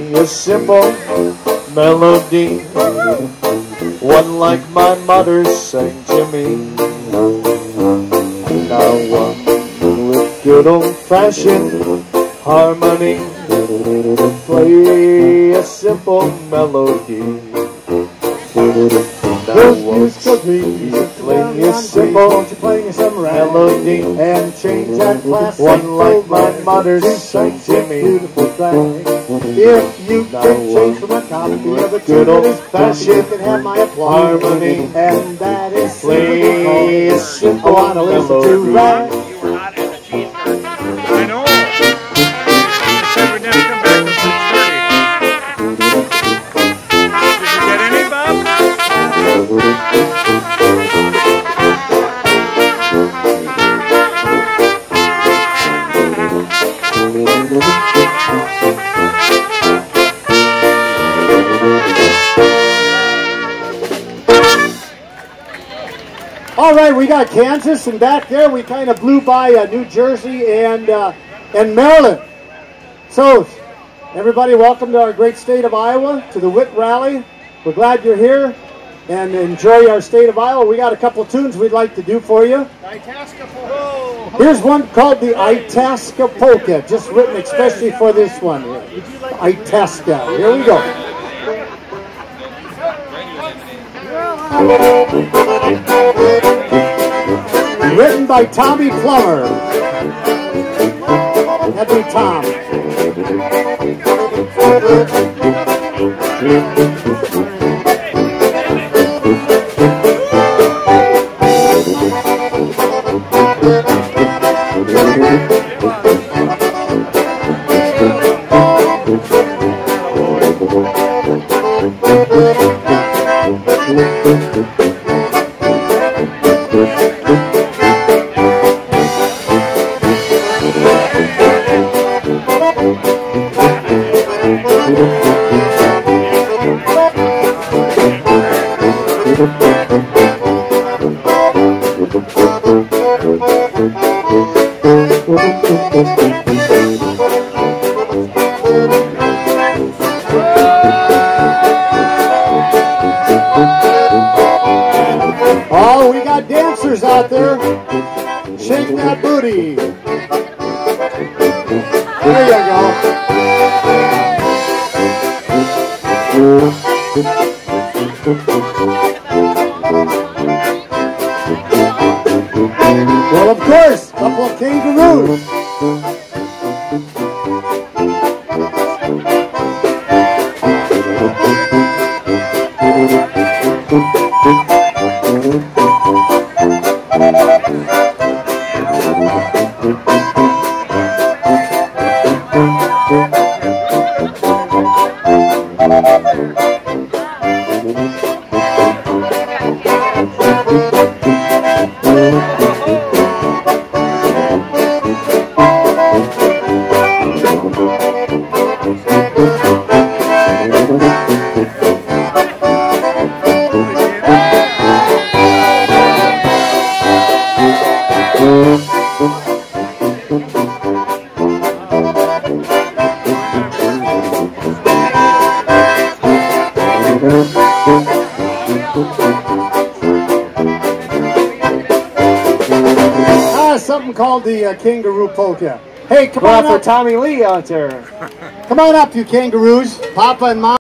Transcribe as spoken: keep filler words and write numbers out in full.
me a simple melody, one like my mother sang to me. Now one with good old-fashioned harmony, play a simple melody. Now once you play a simple melody, and change that classic one like my mother sang to me. If you can change from a copy of a good old-fashioned you can have my harmony, and that is play a simple I want to listen to melody. right. You were hot as a cheeseburger. I know. I said we'd never come back to six thirty. Did you get any, Bob? All right, we got Kansas, and back there we kind of blew by uh, New Jersey and uh, and Maryland. So, everybody, welcome to our great state of Iowa, to the W I T Rally. We're glad you're here and enjoy our state of Iowa. We got a couple tunes we'd like to do for you. Here's one called the Itasca Polka, just written especially for this one. Itasca. Here we go. Written by Tommy Plummer. That'd be Tom. Oh, we got dancers out there. Shake that booty. There you go. Well, of course, a couple of kangaroos. Ah, something called the uh, Kangaroo Polka. Hey, come on for up. Tommy Lee out there. Come on up, you kangaroos. Papa and Mom.